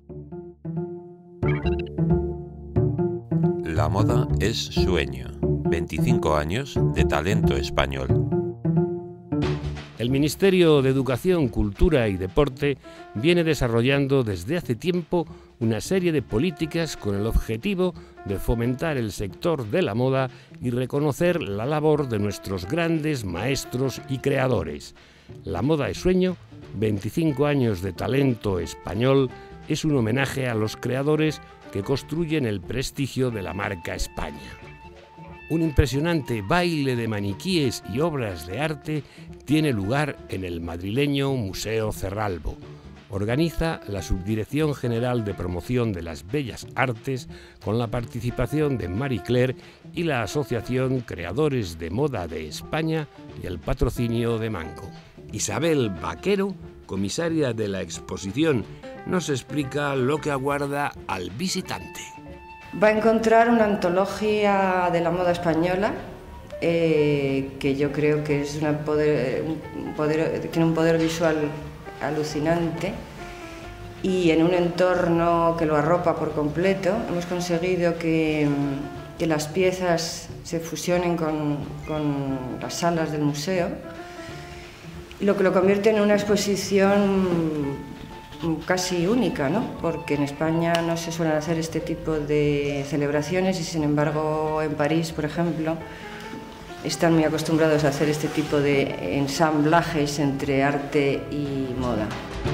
La moda es sueño. 25 años de talento español. El Ministerio de Educación, Cultura y Deporte viene desarrollando desde hace tiempo una serie de políticas con el objetivo de fomentar el sector de la moda y reconocer la labor de nuestros grandes maestros y creadores. La moda es sueño, 25 años de talento español, es un homenaje a los creadores que construyen el prestigio de la marca España. Un impresionante baile de maniquíes y obras de arte tiene lugar en el madrileño Museo Cerralbo. Organiza la Subdirección General de Promoción de las Bellas Artes con la participación de Marie Claire y la Asociación Creadores de Moda de España y el patrocinio de Mango. Isabel Vaquero, comisaria de la exposición, nos explica lo que aguarda al visitante. Va a encontrar una antología de la moda española que yo creo que es tiene un poder visual alucinante, y en un entorno que lo arropa por completo. Hemos conseguido que las piezas se fusionen con las salas del museo, lo que lo convierte en una exposición casi única, ¿no? Porque en España no se suelen hacer este tipo de celebraciones y, sin embargo, en París, por ejemplo, están muy acostumbrados a hacer este tipo de ensamblajes entre arte y moda.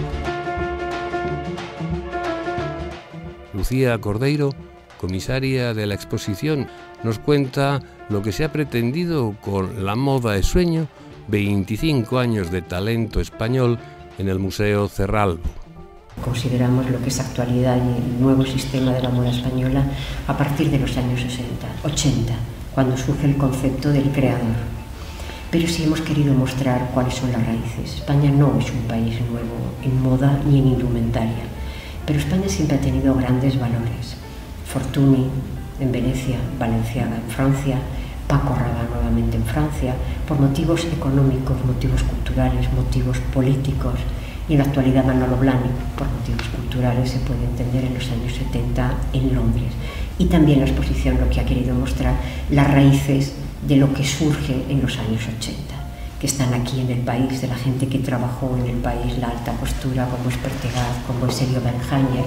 Lucía Cordeiro, comisaria de la exposición, nos cuenta lo que se ha pretendido con La moda es sueño, 25 años de talento español en el Museo Cerralbo. Consideramos lo que es actualidad y el nuevo sistema de la moda española a partir de los años 80, cuando surge el concepto del creador. Pero sí hemos querido mostrar cuáles son las raíces. España no es un país nuevo en moda ni en indumentaria, pero España siempre ha tenido grandes valores. Fortuny en Venecia, Balenciaga en Francia, Paco Rabanne nuevamente en Francia, por motivos económicos, motivos culturales, motivos políticos, y en la actualidad Manolo Blahnik, por motivos culturales, se puede entender, en los años 70 en Londres. Y también la exposición lo que ha querido mostrar las raíces de lo que surge en los años 80, que están aquí en el país, de la gente que trabajó en el país la alta costura, como es Pertegaz, como es Elio Berhanger.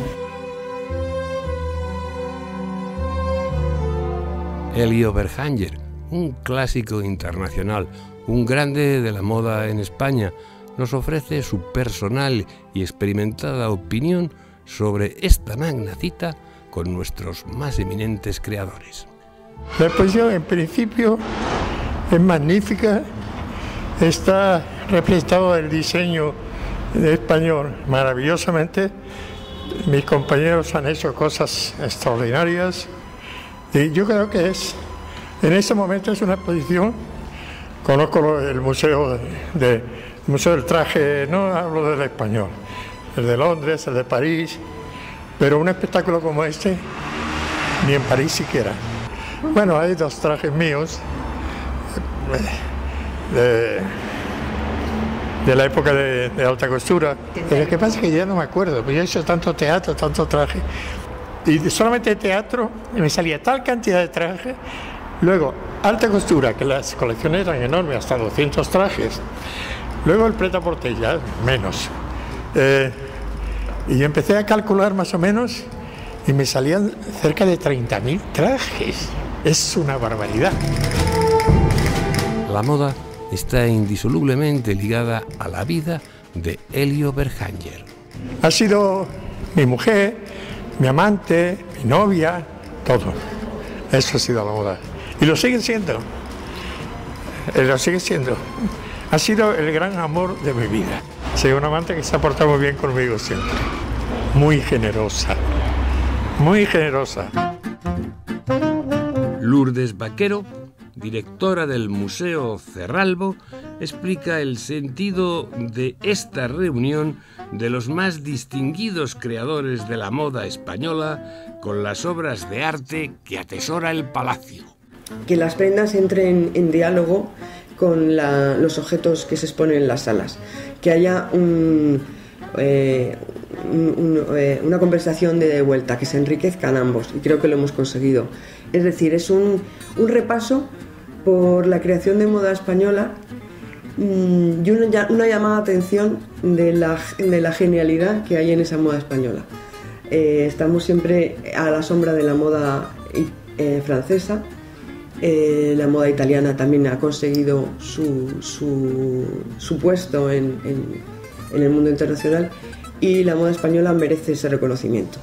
Elio Berhanger, un clásico internacional, un grande de la moda en España, nos ofrece su personal y experimentada opinión sobre esta magna cita con nuestros más eminentes creadores. La exposición, en principio, es magnífica. Está representado el diseño español maravillosamente. Mis compañeros han hecho cosas extraordinarias. Y yo creo que en este momento es una exposición. Conozco el museo del traje, no hablo del español, el de Londres, el de París, pero un espectáculo como este, ni en París siquiera. Bueno, hay dos trajes míos de la época de alta costura. Lo que pasa es que ya no me acuerdo, porque yo he hecho tanto teatro, tanto traje, y solamente de teatro me salía tal cantidad de trajes. Luego, alta costura, que las colecciones eran enormes, hasta 200 trajes. Luego el prêt-à-porter, ya menos. Y empecé a calcular más o menos y me salían cerca de 30.000 trajes. Es una barbaridad. La moda está indisolublemente ligada a la vida de Elio Berhanger. Ha sido mi mujer, mi amante, mi novia, todo. Eso ha sido la moda. Y lo sigue siendo. Lo sigue siendo. Ha sido el gran amor de mi vida. Soy una amante que se ha portado muy bien conmigo siempre. Muy generosa. Muy generosa. Lourdes Vaquero, directora del Museo Cerralbo, explica el sentido de esta reunión de los más distinguidos creadores de la moda española con las obras de arte que atesora el palacio. Que las prendas entren en diálogo con los objetos que se exponen en las salas, que haya una conversación de vuelta, que se enriquezcan ambos, y creo que lo hemos conseguido. Es decir, es un repaso por la creación de moda española y una llamada de atención de la genialidad que hay en esa moda española. Estamos siempre a la sombra de la moda francesa. La moda italiana también ha conseguido su puesto en el mundo internacional, y la moda española merece ese reconocimiento.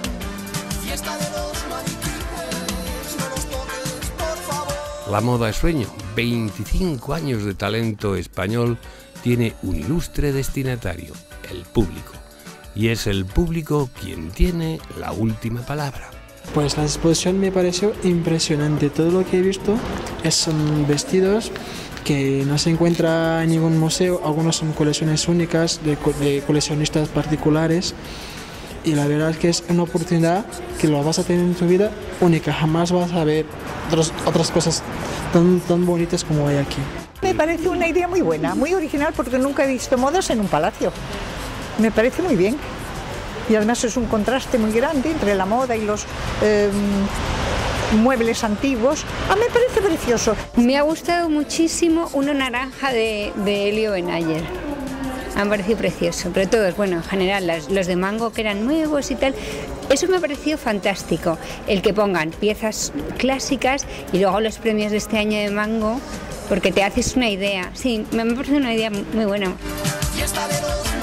La moda es sueño. 25 años de talento español tiene un ilustre destinatario, el público. Y es el público quien tiene la última palabra. Pues la exposición me pareció impresionante. Todo lo que he visto son vestidos que no se encuentra en ningún museo. Algunos son colecciones únicas de coleccionistas particulares. Y la verdad es que es una oportunidad que lo vas a tener en tu vida única. Jamás vas a ver otras cosas tan bonitas como hay aquí. Me parece una idea muy buena, muy original, porque nunca he visto modas en un palacio. Me parece muy bien. Y además es un contraste muy grande entre la moda y los muebles antiguos. Me parece precioso. Me ha gustado muchísimo una naranja de Elio Benayer. Me han parecido precioso, pero todos, bueno, en general, los de Mango que eran nuevos y tal, eso me ha parecido fantástico. El que pongan piezas clásicas y luego los premios de este año de Mango, porque te haces una idea. Sí, me ha parecido una idea muy buena.